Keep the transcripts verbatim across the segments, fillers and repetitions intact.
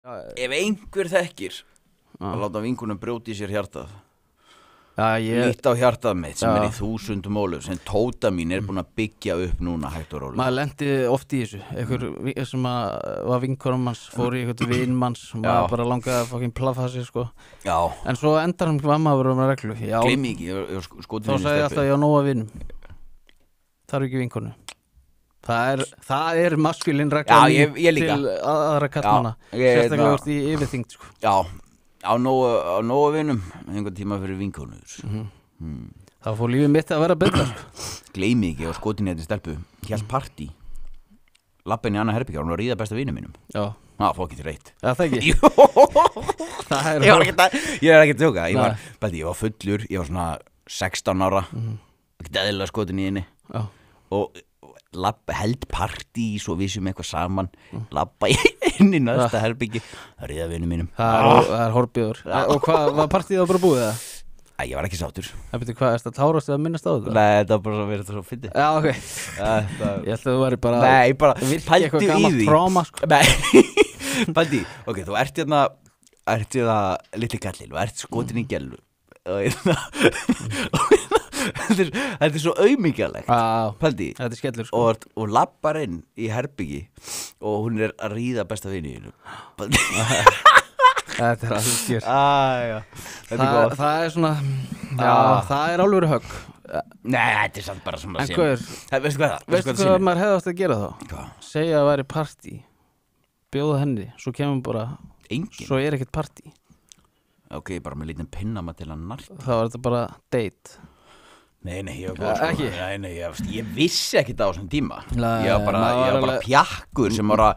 Ef einhver þekkir að láta vinkunum brjóti sér hjartað Já, ég Lít á hjartað mitt sem Já. er í þúsund mólum sem tóta mín er búin að byggja upp núna hægt og rólega Maður lendi oft í þessu Einhver vi- sem að var vinkonum hans fór í eitthvað vin manns og Já. maður bara langaði að fucking plaffa sig sko. Já, En svo endar hann var maður um reglu Já, gleymi ekki, ég var skotin þá sagði ég alltaf ég á nóga vinum Þarf ekki vinkonu Það er, það er maskulin regla Já, mín ég- ég líka. til að- aðra kallmanna Já, ég- Sérstaklega það- úr því yfirþyngd sko. Já, á nógu, á nógu vinum einhvern tíma fyrir vinkonur Mhm. Þá fór lífið mitt að vera betra sko. Gleymi ekki, ég var skotin í þetta stelpu Hjælt partí Lappin í annað herbyggja, hún var að ríða besta vinum mínum Já, Já, fókið reitt Já, það ekki Jú, Það er ég var ekki að, ég er ekki að tjóka Ég var, Nei. bæti, ég var fullur, ég var svona sextán ára Ekki eðlilega skotin í henni Já, Og labba, held partí Svo við sem eitthvað saman Labba inn í næsta herbyggji Það ríða vinum mínum það er, það er horfbjöður Og hvað, var partíð þá bara búið það? Æ, ég var ekki sáttur Það byrja hvað, er þetta tárast eða minnast á þetta? Nei, þetta var bara svo verið þetta svo fyndið Já, ok Þetta- Ég ætla að þú væri bara Nei, bara Virki pældu eitthvað í gammalt því tráma sko. Nei, pældi í Ok, þú ert hérna Ert hérna litli gallin og ert skotin í gellu Og hérna og hérna- Þetta er- þetta er svo auðmíkjalegt Já, Pældi í þetta er skellur sko. Og, ert- og lappar inn í herbyggi Og hún er að ríða besta vininu Pældi í Þetta er alveg skýr Æja Þetta er það, góð það er svona Já, Já. það er alveg högg Nei, þetta er samt bara svona En sem- hvað er, Það- Veistu hvað það? veistu það hvað sýnir? maður hefði átt að gera þá? Hvað? Segja að væri partí Bjóða henni, svo kemur bara Engin Svo er ekkert partí Ok, bara með lítinn pinna maður til að nart Þá er þetta bara date Nei, nei, ég var Ja, góð sko ekki? Nei, nei, ég, ég vissi ekkert á þessum tíma Nei, Ég var bara, maður ég var var bara alveg- pjakkur sem var að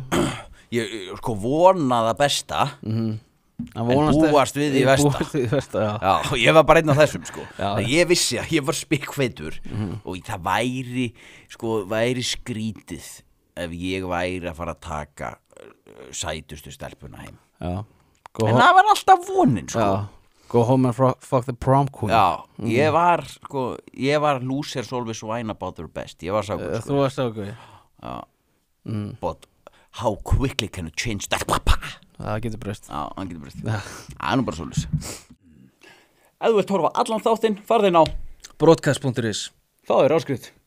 Ég ég, sko vona það besta mm En búast við því versta. Búast við því versta, já Já, og ég var bara einn af þessum sko Já. Það ég vissi að ég var spikkfeitur Og það væri, sko, væri skrítið Ef ég væri að fara að taka uh, Sætustu stelpuna heim Já Go, En ho það var alltaf vonin, sko já. Go home and fro- fuck the prom queen Já, ég var, sko, ég var loser always whine about their best Ég var sákur, Eh, sko Þú varst ákveði Já, mm. but how quickly can you change that? Papa. Það getur breyst Já, hann getur breyst Það er nú bara svolítið Ef þú vilt horfa á allan þáttinn, farðu inn á Broadcast punktur is Fáðu þér áskrift